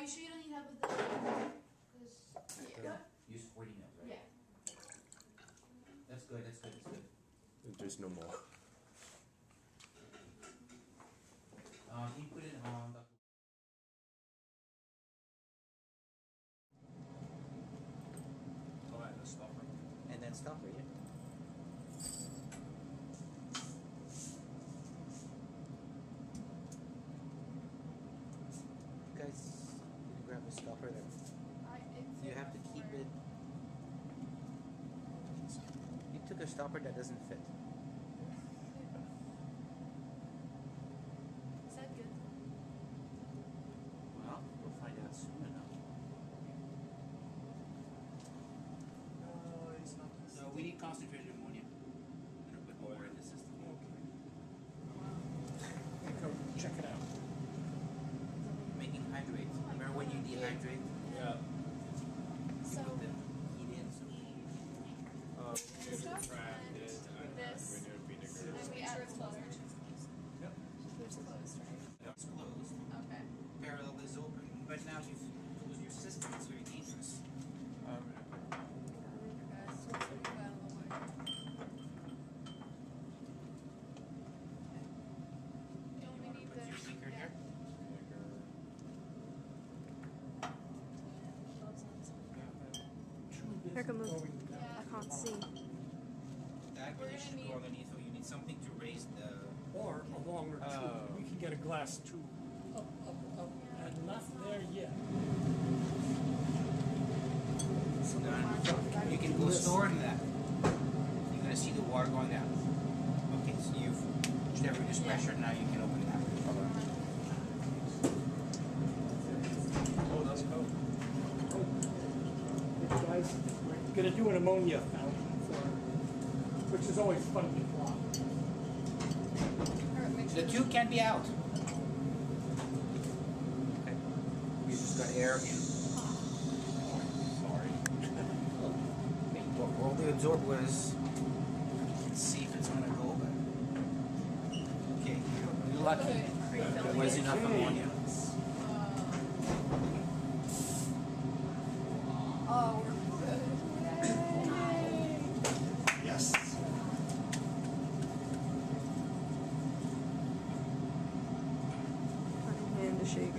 you sure you don't need help with this? Yeah. Use 40 mil, right? Yeah. That's good, that's good, that's good. There's no more. Can you put it on the... Oh, and the stopper. And then stop right here. Guys, can you grab a stopper there? You have to keep it. You took a stopper that doesn't fit. Is that good? Well, we'll find out soon enough. No, it's not. So we need concentrated ammonia. And a bit more in the system. Go check it out. Making hydrate. Remember when you dehydrate? Yeah. So, Put the heat in. So stuff Cracked it, and and this, vinegar. and we add water. Yep. There's closed, right? it's closed. Okay. Parallel is open. But now you've closed your system. It's very dangerous. You only need Put your finger here. Here can move. Yeah. I can't see. That really should go underneath, or you need something to raise the... Or a longer tube. We can get a glass tube. Up, and not there yet. You can go slower than that. You're going to see the water going down. Okay, so you've reduced pressure, now you can open it up. Oh, that's cool. Hey guys, we're gonna do an ammonia fountain for, which is always fun to plot. The tube can be out. Okay. You just got air in. Sorry. All the absorb was... Let's see if it's going to go, but... Okay, you're lucky. There was enough ammonia. Oh, we're good. Yes. Hand to shake.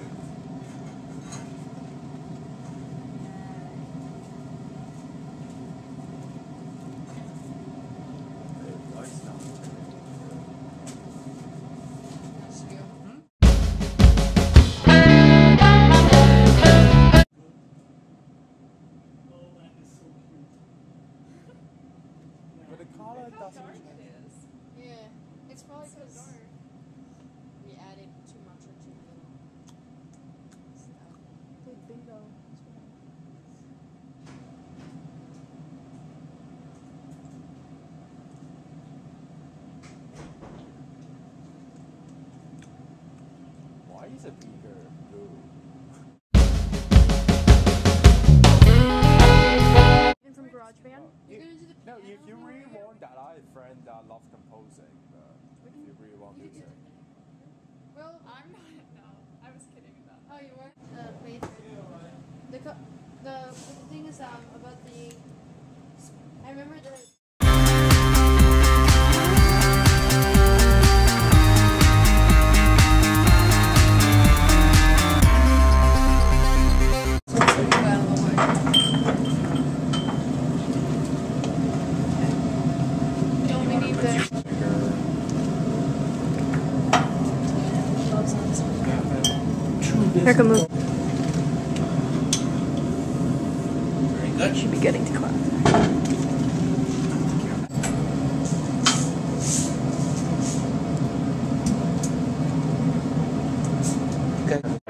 Oh, that is so cute. But the color doesn't. Yeah, it's probably because we added too much or too little stuff. Bingo. Why is a beaker blue? In from GarageBand. You're gonna do the No, piano if you over really here? want that, I have a friend that loves composing. If you really want You can do music. Well, I'm not. No, I was kidding about oh, you were? The plate. The thing is about the. I remember the. You only need the gloves on. Here can move. Very good. Should be getting to class. Okay.